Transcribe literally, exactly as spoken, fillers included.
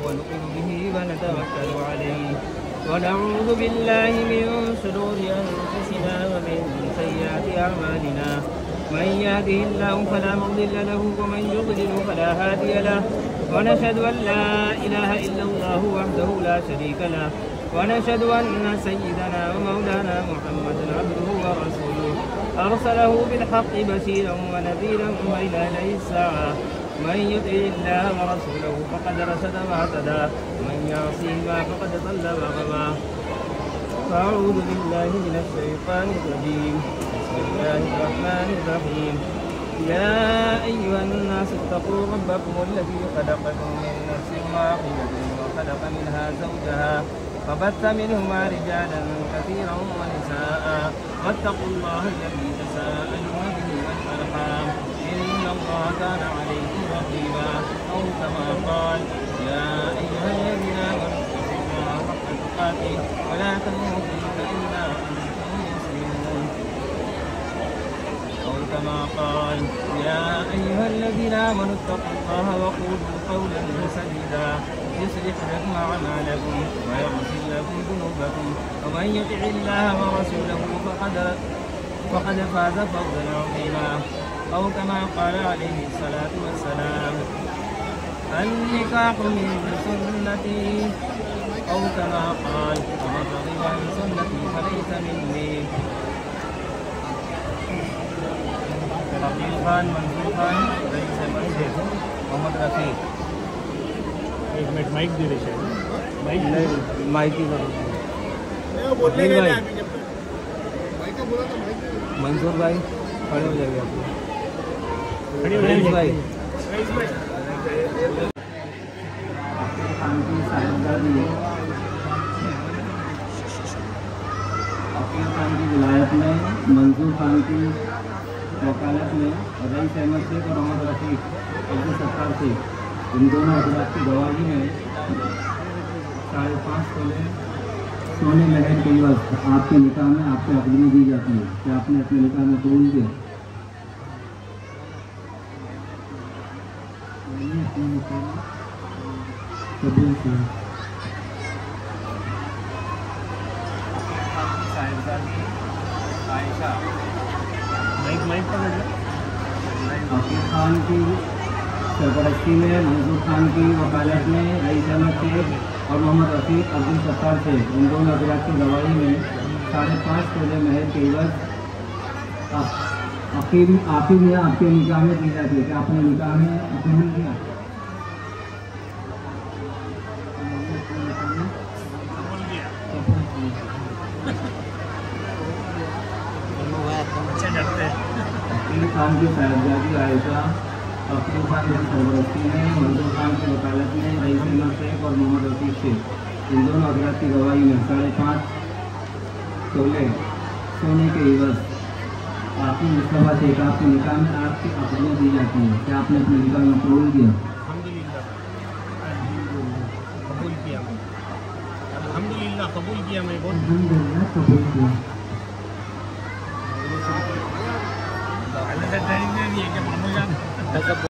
ونؤمن به ونتوكل عليه ونعوذ بالله من شرور أنفسنا ومن سيئات أعمالنا من يهده الله فلا مضل له ومن يضلل فلا هادي له ونشهد أن لا إله إلا الله وحده لا شريك له ونشهد أن سيدنا ومولانا محمدا عبده ورسوله أرسله بالحق بشيرا ونذيرا بين يدي الساعة من يطع الله ورسوله فقد رشد واهتدى ومن يعصهما فقد ضل وغوى فأعوذ بالله من الشيطان الرجيم بسم الله الرحمن الرحيم يا أيها الناس اتقوا ربكم الذي خلقكم من نفس واحدة وخلق منها زوجها فبث منهما رجالا كثيرا ونساء واتقوا الله الذي تساءلون به والأرحام إن الله كان عليكم رقيبا أو كما قال يا أيها الذين آمنوا اتقوا الله حق تقاته ولا تموتن إلا وأنتم مسلمون أو كما قال يا أيها الذين آمنوا اتقوا الله وقولوا قولا سديدا يصلح لكم أعمالكم ويغفر لكم ذنوبكم ومن يطع الله ورسوله فقد فقد فاز فوزا عظيما أو كما قال عليه الصلاة والسلام النكاح من سنتي أو كما قال ومن رغب عن سنتي فليس مني. रकीब खान, मंसूर खान, रईस अहमद शेख, मोहम्मद रफ़ी। एक minute mic दे दे शायद mic नहीं माइक ही करो। मंसूर भाई खड़े हो जाएंगे आप, खड़े हो जाएंगे भाई। अकील खान की विलायत में, मंसूर खान की वकालत में, रईस अहमद शेख और मोहम्मद रफ़ीक अब्दुल सत्तार शेख, इन दोनों हजरात की गवाही में साढ़े पाँच तोले सोने महल के वक्त आपके निकाह में आपको अकदमी दी जाती है। क्या आपने अपने निकाह में कबूल किया? कबूल किया। आयशा माइक माइक पकड़ लो। अकील खान की सरपरस्ती में, मंसूर खान की वकालत में, रईस अहमद शेख और मोहम्मद रफ़ीक अब्दुल सत्तार शेख, इन दोनों हजरात की गवाही में साढ़े पाँच तोले महल के एवज अकील आखिर में आपके निकाह में दी जाती है। क्या आपने निकाह में कबूल किया? अकील खान की साहिबजादी आयशा अकील खान की सरपरस्ती में, मंसूर खान की वकालत में, रईस अहमद शेख और मोहम्मद रफ़ीक शेख, इन दोनों हजरात की गवाही में साढ़े पाँच तोले सोने के एवज आपकी मुस्तफा शेख आपके निकाह में आपकी अकदमी दी जाती है। क्या आपने अपने निकाह में कबूल किया? कबूल किया मैं, अल्हम्दुलिल्लाह कबूल किया मैं, बहुत अल्हम्दुलिल्लाह कबूल किया। अल्लाह से ट्रेनिंग दे दी है कि मामू जान